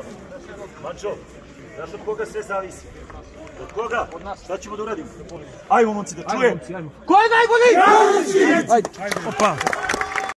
Mančo, znaš od koga sve zavisi? Od koga? Od nas. Šta ćemo da uradimo? Ajmo momci da čujem. Ko je najbolji? Ajde. Opa.